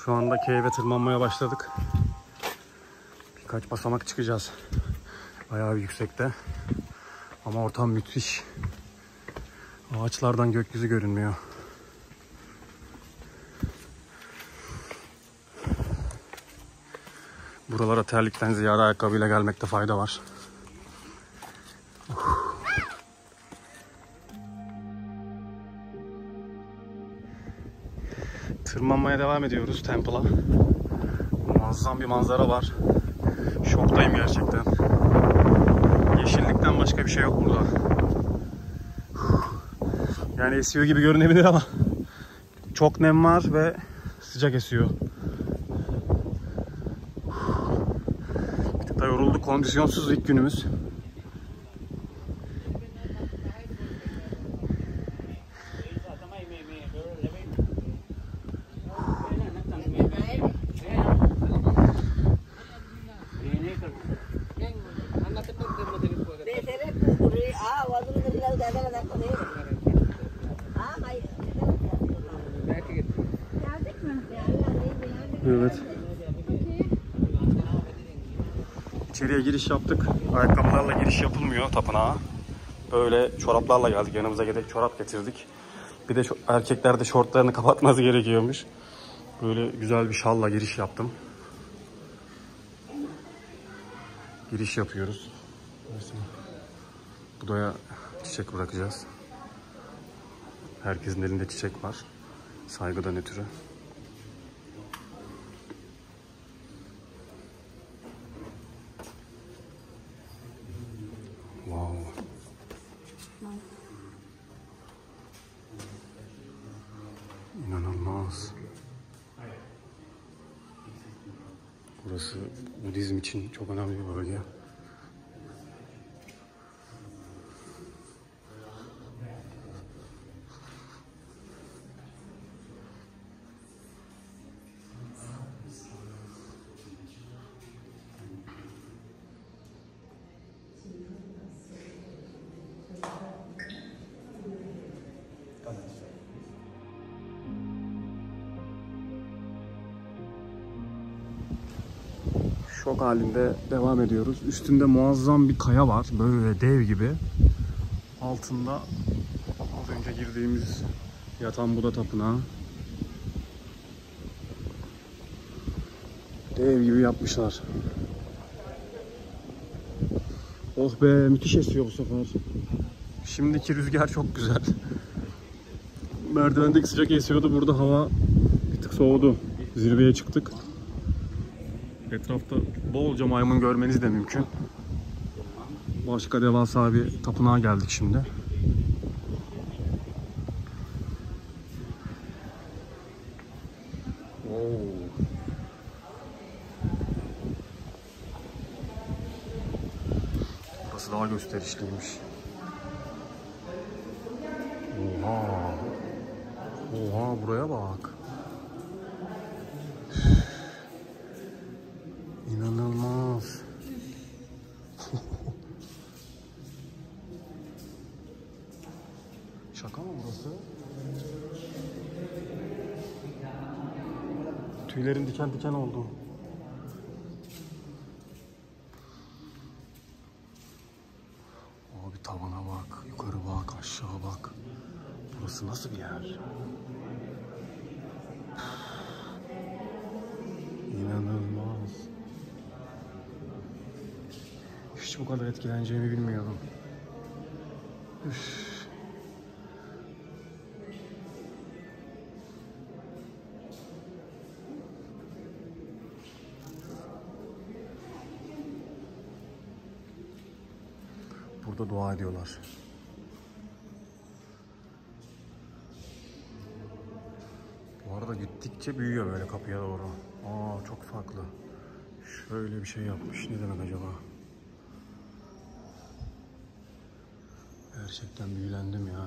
Şu anda cave'e tırmanmaya başladık. Birkaç basamak çıkacağız. Bayağı bir yüksekte. Ama ortam müthiş. Ağaçlardan gökyüzü görünmüyor. Buralara terlikten ziyade ayakkabıyla gelmekte fayda var. Tırmanmaya devam ediyoruz Temple'a. Muazzam bir manzara var. Şoktayım gerçekten. Yeşillikten başka bir şey yok burada. Yani esiyor gibi görünebilir ama çok nem var ve sıcak esiyor. Bir tık da yorulduk. Kondisyonsuz ilk günümüz. Evet. İçeriye giriş yaptık. Ayakkabılarla giriş yapılmıyor tapınağa. Böyle çoraplarla geldik. Yanımıza yedek çorap getirdik. Bir de erkekler de şortlarını kapatması gerekiyormuş. Böyle güzel bir şalla giriş yaptım. Giriş yapıyoruz. Budaya çiçek bırakacağız. Herkesin elinde çiçek var. Saygıdan ötürü. Wow. İnanılmaz. Burası Budizm için çok önemli bir bölge. Şok halinde devam ediyoruz. Üstünde muazzam bir kaya var. Böyle dev gibi. Altında az önce girdiğimiz yatan Buda tapınağı. Dev gibi yapmışlar. Oh be, müthiş esiyor bu sefer. Şimdiki rüzgar çok güzel. Merdivendeki sıcak esiyordu. Burada hava bir tık soğudu. Zirveye çıktık. Etrafta bolca maymun görmeniz de mümkün. Başka devasa bir tapınağa geldik şimdi. Burası daha gösterişliymiş. Oha. Oha, buraya bak. İnanılmaz. Şaka mı burası? Tüylerim diken diken oldu. Abi tavana bak, yukarı bak, aşağı bak. Burası nasıl bir yer? İnanılmaz. Hiç bu kadar etkileneceğimi bilmiyordum. Üff. Burada dua ediyorlar. Bu arada gittikçe büyüyor böyle kapıya doğru. Aa, çok farklı. Şöyle bir şey yapmış. Ne demek acaba? Gerçekten büyülendim ya.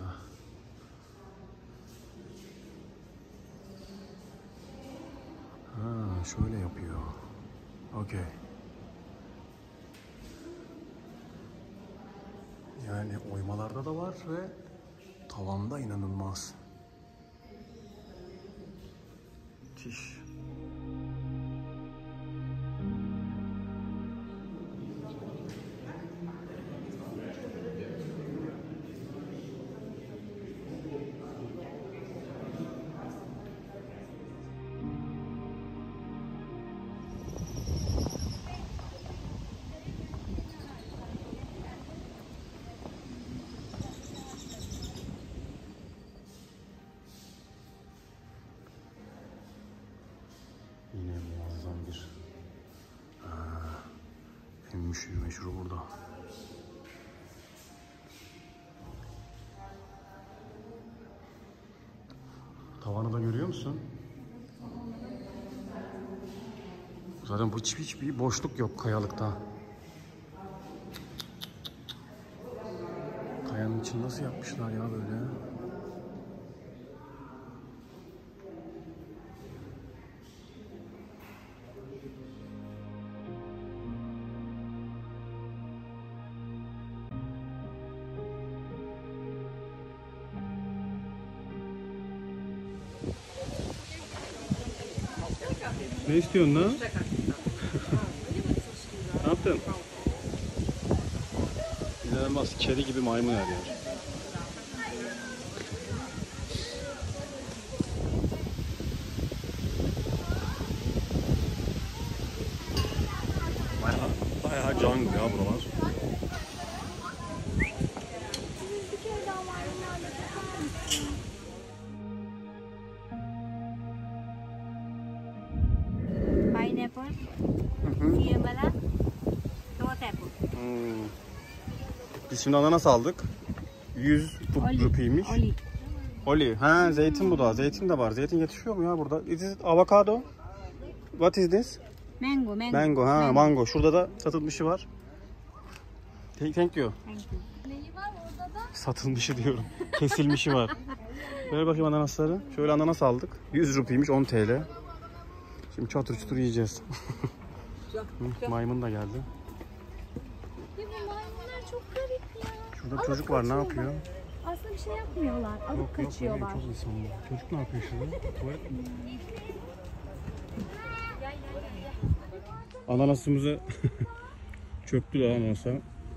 Ha, şöyle yapıyor. Okey. Yani oymalarda da var ve tavanda inanılmaz. Müthiş. meşhur burada. Tavanı da görüyor musun? Zaten hiçbir boşluk yok kayalıkta. Kayanın için nasıl yapmışlar ya böyle? Ne istiyorsun lan? Ne yaptın? İnanılmaz kedi gibi maymun her yer. Bayağı jungle ya buralar. Pineapple, siyemala, tomato apple. Biz şimdi ananas aldık. 100 rupiymiş. Oli. Ha, zeytin bu da. Zeytin de var. Zeytin yetişiyor mu ya burada? Is it avocado? What is this? Mango. Mango. Ha, mango. Şurada da satılmışı var. Thank you. Thank you. Neyi var orada da? Satılmışı diyorum. Kesilmişi var. Ver bakayım ananasları. Şöyle ananas aldık. 100 rupiymiş, 10 TL. Şimdi çatır çutur yiyeceğiz. Maymun da geldi. Ya bu maymunlar çok garip ya. Şurada bir çocuk var, ne yapıyor? Aslında bir şey yapmıyorlar. Alıp kaçıyorlar. Çok insan var. Çocuk ne yapıyor şurada? Tuvalet mi? Ananasımızı çöktüler ananasa.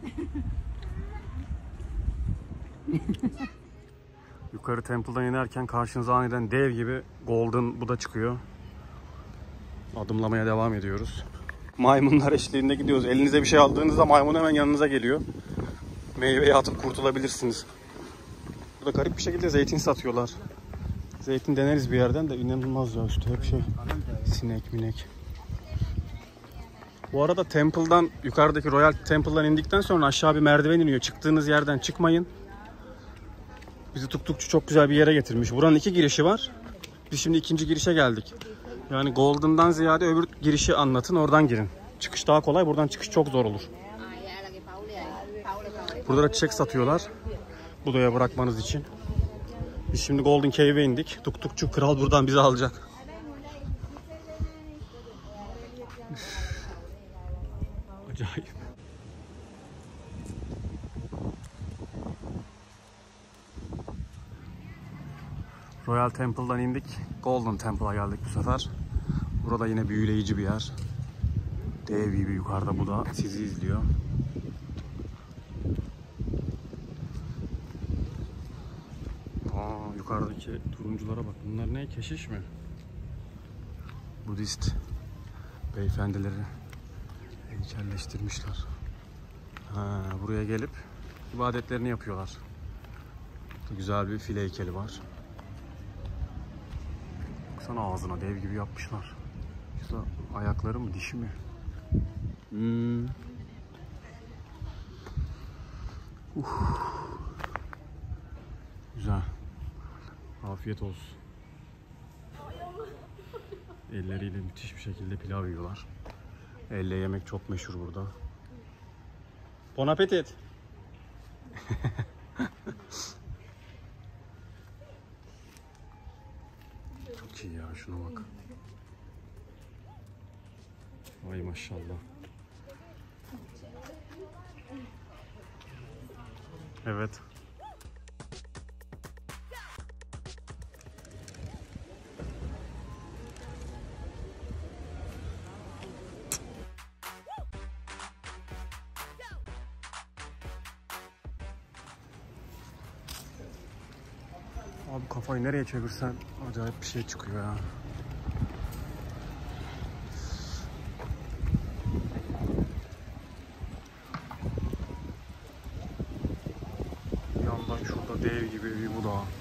Yukarı Temple'dan inerken karşınıza aniden dev gibi Golden Buddha çıkıyor. Adımlamaya devam ediyoruz. Maymunlar eşliğinde gidiyoruz. Elinize bir şey aldığınızda maymun hemen yanınıza geliyor. Meyveyi atıp kurtulabilirsiniz. Burada garip bir şekilde zeytin satıyorlar. Zeytin deneriz bir yerden de inanılmaz ya, üstü hep şey sinek minek. Bu arada Temple'dan, yukarıdaki Royal Temple'dan indikten sonra aşağı bir merdiven iniyor. Çıktığınız yerden çıkmayın. Bizi tuktukçu çok güzel bir yere getirmiş. Buranın 2 girişi var. Biz şimdi 2. girişe geldik. Yani Golden'dan ziyade öbür girişi anlatın, oradan girin. Çıkış daha kolay, buradan çıkış çok zor olur. Burada da çiçek satıyorlar. Buda'ya bırakmanız için. Biz şimdi Golden Cave'e indik. Tuktukçu kral buradan bizi alacak. Üff. Acayip. Royal Temple'dan indik. Golden Temple'a geldik bu sefer. Burada yine büyüleyici bir yer. Dev gibi yukarıda Buda sizi izliyor. Yukarıdaki turunculara bak. Bunlar ne? Keşiş mi? Budist beyefendileri heykelleştirmişler. Ha, buraya gelip ibadetlerini yapıyorlar. Burada güzel bir fil heykeli var. Baksana ağzına dev gibi yapmışlar. Şurada ayakları mı, dişi mi? Güzel. Afiyet olsun. Elleriyle müthiş bir şekilde pilav yiyorlar. Elle yemek çok meşhur burada. Bon appetit. Çok iyi ya, şuna bak. Vay maşallah. Evet. Abi kafayı nereye çevirsen acayip bir şey çıkıyor ya. Bir yandan şurada dev gibi bir Buda.